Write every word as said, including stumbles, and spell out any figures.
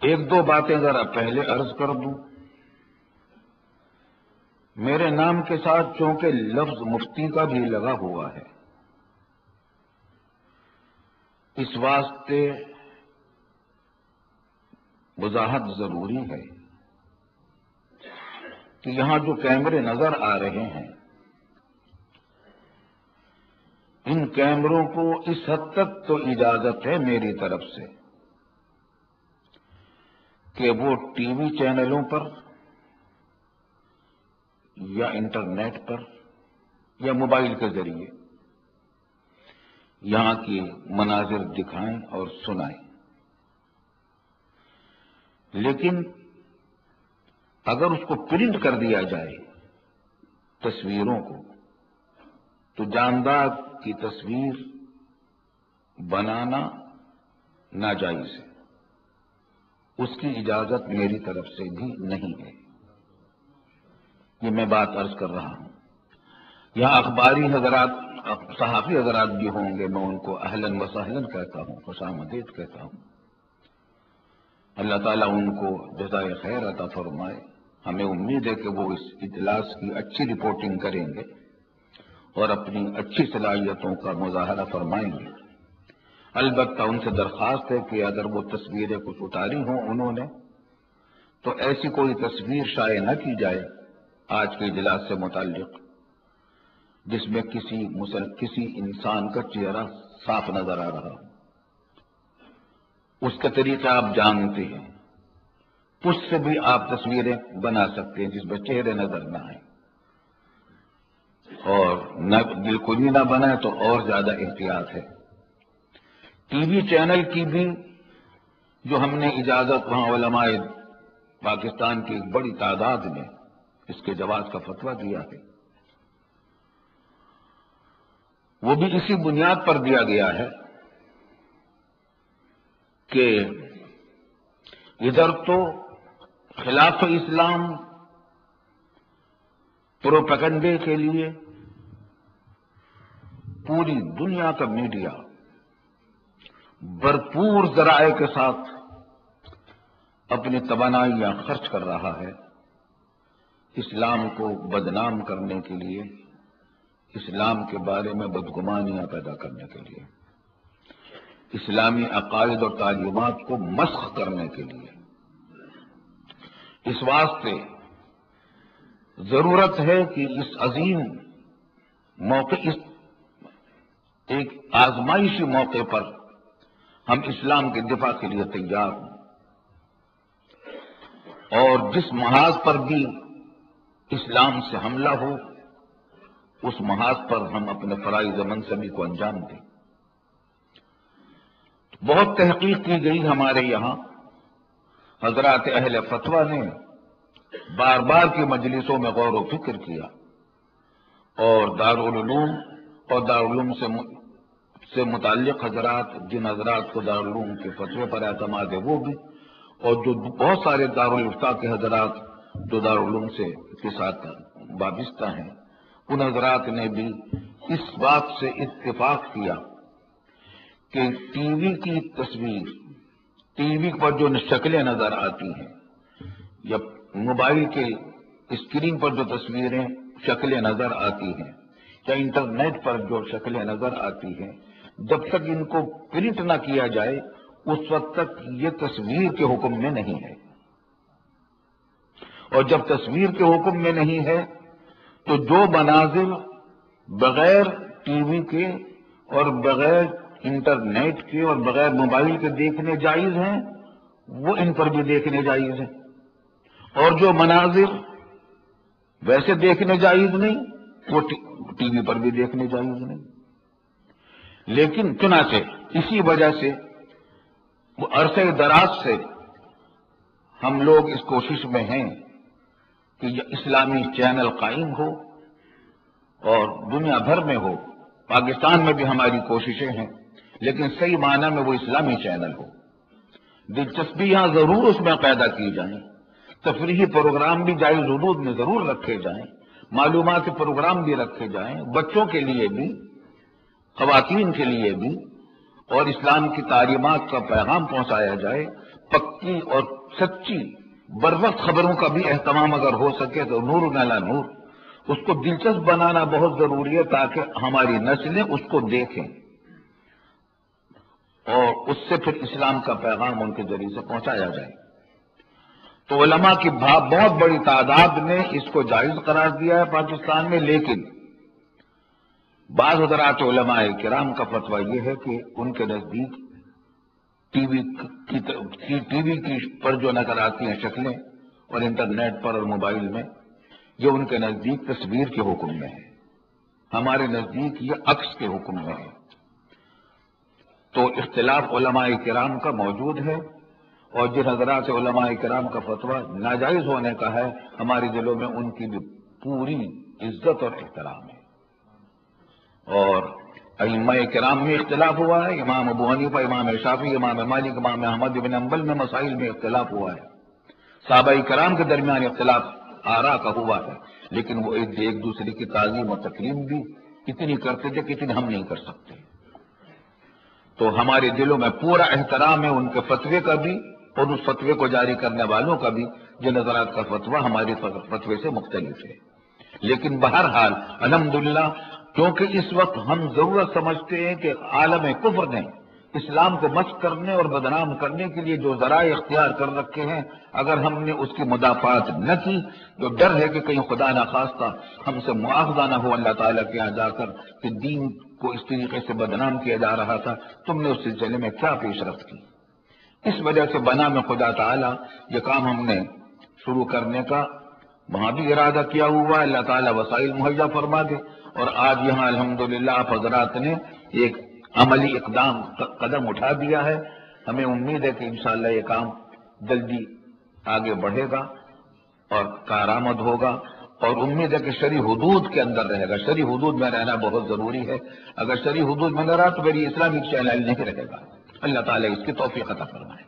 ایک دو باتیں ذرا پہلے عرض کر دوں. میرے نام کے ساتھ چونکہ لفظ مفتی کا بھی لگا ہوا ہے، اس واسطے وضاحت ضروری ہے کہ یہاں جو کیمرے نظر آ رہے ہیں، ان کیمروں کو اس حد تک تو اجازت ہے میری طرف سے کہ وہ ٹی وی چینلوں پر یا انٹرنیٹ پر یا موبائل کے ذریعے یہاں کی مناظر دکھائیں اور سنائیں. لیکن اگر اس کو پرنٹ کر دیا جائے تصویروں کو، تو جاندار کی تصویر بنانا ناجائز ہے. اس کی اجازت میری طرف سے بھی نہیں ہے. یہ میں بات عرض کر رہا ہوں. یہاں اخباری حضرات، صحافی حضرات بھی ہوں گے، میں ان کو اہلاً و سہلاً کہتا ہوں، خوش آمدید کہتا ہوں. اللہ تعالیٰ ان کو جزائے خیر عطا فرمائے. ہمیں امید ہے کہ وہ اس اجلاس کی اچھی رپورٹنگ کریں گے اور اپنی اچھی صلاحیتوں کا مظاہرہ فرمائیں گے. البتہ ان سے درخواست ہے کہ اگر وہ تصویریں کچھ اتاری ہوں انہوں نے، تو ایسی کوئی تصویر شائع نہ کی جائے آج کے اجلاس سے متعلق جس میں کسی مسل کسی انسان کا چہرہ صاف نظر آ رہا ہو. اس کا طریقہ آپ جانتے ہیں. اس سے بھی آپ تصویریں بنا سکتے ہیں جس میں چہرے نظر نہ آئیں، اور نہ بالکل ہی نہ بنائے تو اور زیادہ احتیاط ہے. ٹی وی چینل کی بھی جو ہم نے اجازت وہاں علماء پاکستان کی ایک بڑی تعداد میں اس کے جواز کا فتویٰ دیا ہے، وہ بھی اسی بنیاد پر دیا گیا ہے کہ ادھر تو خلاف اسلام پروپیگنڈے کے لیے پوری دنیا کا میڈیا بھرپور ذرائع کے ساتھ اپنی توانائیاں خرچ کر رہا ہے اسلام کو بدنام کرنے کے لیے، اسلام کے بارے میں بدگمانیاں پیدا کرنے کے لیے، اسلامی عقائد اور تعلیمات کو مسخ کرنے کے لیے. اس واسطے ضرورت ہے کہ اس عظیم موقع، اس ایک آزمائشی موقع پر ہم اسلام کے دفاع کے لیے تیار ہوں، اور جس محاذ پر بھی اسلام سے حملہ ہو اس محاذ پر ہم اپنے فرائض منصبی کو انجام دیں. بہت تحقیق کی گئی ہمارے یہاں. حضرات اہل فتویٰ نے بار بار کی مجلسوں میں غور و فکر کیا، اور دارالعلوم اور دارالعلوم سے سے متعلق حضرات، جن حضرات کو دارالعلوم کے فتوے پر اعتماد ہے وہ بھی، اور جو بہت سارے دارالافتاء کے حضرات جو دارالعلوم سے کے ساتھ وابستہ ہیں، ان حضرات نے بھی اس بات سے اتفاق کیا کہ ٹی وی کی تصویر، ٹی وی پر جو شکلیں نظر آتی ہیں یا موبائل کے اسکرین پر جو تصویریں شکلیں نظر آتی ہیں یا انٹرنیٹ پر جو شکلیں نظر آتی ہیں، جب تک ان کو پرنٹ نہ کیا جائے اس وقت تک یہ تصویر کے حکم میں نہیں ہے. اور جب تصویر کے حکم میں نہیں ہے تو جو مناظر بغیر ٹی وی کے اور بغیر انٹرنیٹ کے اور بغیر موبائل کے دیکھنے جائز ہیں وہ ان پر بھی دیکھنے جائز ہیں، اور جو مناظر ویسے دیکھنے جائز نہیں وہ ٹی وی پر بھی دیکھنے جائز نہیں. لیکن چنانچہ اسی وجہ سے وہ عرصے دراز سے ہم لوگ اس کوشش میں ہیں کہ یہ اسلامی چینل قائم ہو اور دنیا بھر میں ہو. پاکستان میں بھی ہماری کوششیں ہیں، لیکن صحیح معنی میں وہ اسلامی چینل ہو. دلچسپیاں ضرور اس میں پیدا کی جائیں، تفریحی پروگرام بھی جائز حدود میں ضرور رکھے جائیں، معلوماتی پروگرام بھی رکھے جائیں، بچوں کے لیے بھی، خواتین کے لیے بھی، اور اسلام کی تعلیمات کا پیغام پہنچایا جائے، پکی اور سچی بروقت خبروں کا بھی اہتمام اگر ہو سکے تو نور نالا نور، اس کو دلچسپ بنانا بہت ضروری ہے تاکہ ہماری نسلیں اس کو دیکھیں اور اس سے پھر اسلام کا پیغام ان کے ذریعے سے پہنچایا جائے۔ تو علماء کی بہت بڑی تعداد نے اس کو جائز قرار دیا ہے پاکستان میں، لیکن بعض حضرات علماء کرام کا فتویٰ یہ ہے کہ ان کے نزدیک ٹی وی کی ٹی وی کی پر جو نظر آتی ہیں شکلیں اور انٹرنیٹ پر اور موبائل میں، یہ ان کے نزدیک تصویر کے حکم میں ہے، ہمارے نزدیک یہ عکس کے حکم میں ہے۔ تو اختلاف علماء کرام کا موجود ہے، اور جن حضرات علماء کرام کا فتویٰ ناجائز ہونے کا ہے، ہمارے دلوں میں ان کی بھی پوری عزت اور احترام ہے۔ اور ائمہ کرام میں اختلاف ہوا ہے، امام ابو حنیفہ، امام شافعی، امام مالک، امام احمد بن حنبل میں مسائل میں اختلاف ہوا ہے، صحابہ کرام کے درمیان اختلاف آراء کا ہوا ہے، لیکن وہ ایک ایک دوسرے کی تعظیم اور تکریم بھی اتنی کرتے تھے کہ اتنی ہم نہیں کر سکتے۔ تو ہمارے دلوں میں پورا احترام ہے ان کے فتوے کا بھی اور اس فتوے کو جاری کرنے والوں کا بھی، جن حضرات کا فتویٰ ہمارے فتوے سے مختلف ہے۔ لیکن بہرحال الحمدللہ، کیونکہ اس وقت ہم ضرورت سمجھتے ہیں کہ عالم کفر نے اسلام کو مسخ کرنے اور بدنام کرنے کے لیے جو ذرائع اختیار کر رکھے ہیں، اگر ہم نے اس کی مدافعات نہ کی تو ڈر ہے کہ کہیں خدا نخواستہ ہم سے مواخذہ نہ ہو اللہ تعالیٰ کے یہاں جا کر کہ دین کو اس طریقے سے بدنام کیا جا رہا تھا، تم نے اس سلسلے میں کیا پیش رفت کی۔ اس وجہ سے بنا میں خدا تعالیٰ یہ کام ہم نے شروع کرنے کا وہاں بھی ارادہ کیا ہوا ہے، اللہ تعالیٰ وسائل مہیا فرما دے۔ اور آج یہاں الحمدللہ آپ حضرات نے ایک عملی اقدام قدم اٹھا دیا ہے، ہمیں امید ہے کہ انشاءاللہ یہ کام جلدی آگے بڑھے گا اور کارآمد ہوگا، اور امید ہے کہ شرعی حدود کے اندر رہے گا۔ شرعی حدود میں رہنا بہت ضروری ہے، اگر شرعی حدود میں نہ رہا تو میری اسلامک چینل نہیں رہے گا۔ اللہ تعالیٰ اس کی توفیق عطا فرمائے۔